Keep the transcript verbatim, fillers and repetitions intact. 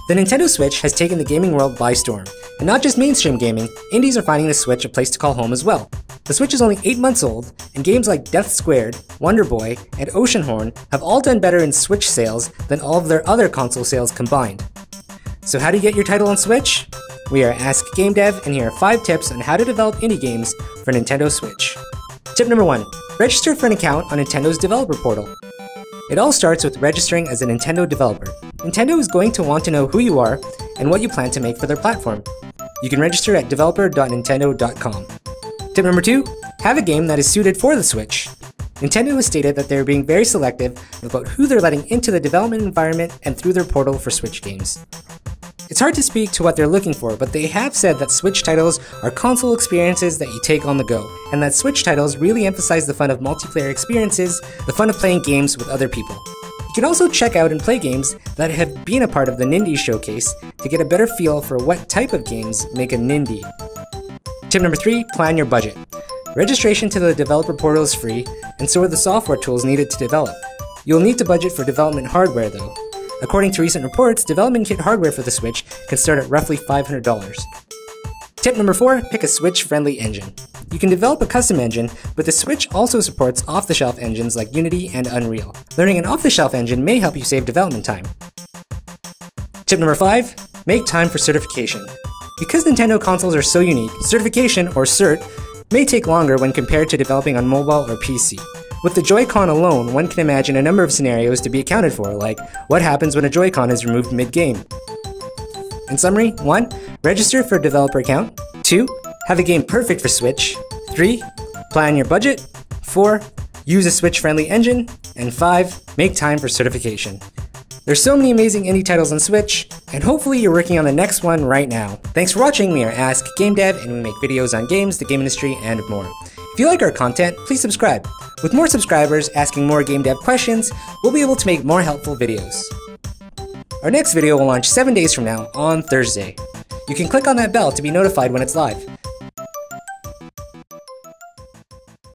The Nintendo Switch has taken the gaming world by storm, and not just mainstream gaming, indies are finding the Switch a place to call home as well. The Switch is only eight months old, and games like Death Squared, Wonder Boy, and Oceanhorn have all done better in Switch sales than all of their other console sales combined. So how do you get your title on Switch? We are Ask Gamedev, and here are five tips on how to develop indie games for Nintendo Switch. Tip number one, register for an account on Nintendo's developer portal. It all starts with registering as a Nintendo developer. Nintendo is going to want to know who you are and what you plan to make for their platform. You can register at developer dot nintendo dot com. Tip number two, have a game that is suited for the Switch. Nintendo has stated that they're being very selective about who they're letting into the development environment and through their portal for Switch games. It's hard to speak to what they're looking for, but they have said that Switch titles are console experiences that you take on the go, and that Switch titles really emphasize the fun of multiplayer experiences, the fun of playing games with other people. You can also check out and play games that have been a part of the Nindy Showcase to get a better feel for what type of games make a Nindy. Tip number three, plan your budget. Registration to the developer portal is free, and so are the software tools needed to develop. You'll need to budget for development hardware though. According to recent reports, development kit hardware for the Switch can start at roughly five hundred dollars. Tip number four, pick a Switch-friendly engine. You can develop a custom engine, but the Switch also supports off-the-shelf engines like Unity and Unreal. Learning an off-the-shelf engine may help you save development time. Tip number five, make time for certification. Because Nintendo consoles are so unique, certification, or cert, may take longer when compared to developing on mobile or P C. With the Joy-Con alone, one can imagine a number of scenarios to be accounted for, like what happens when a Joy-Con is removed mid-game. In summary, one, register for a developer account. two, have a game perfect for Switch. three, plan your budget. four, use a Switch-friendly engine. And five, make time for certification. There's so many amazing indie titles on Switch, and hopefully you're working on the next one right now. Thanks for watching. We are Ask Gamedev, and we make videos on games, the game industry, and more. If you like our content, please subscribe. With more subscribers asking more game dev questions, we'll be able to make more helpful videos. Our next video will launch seven days from now on Thursday. You can click on that bell to be notified when it's live.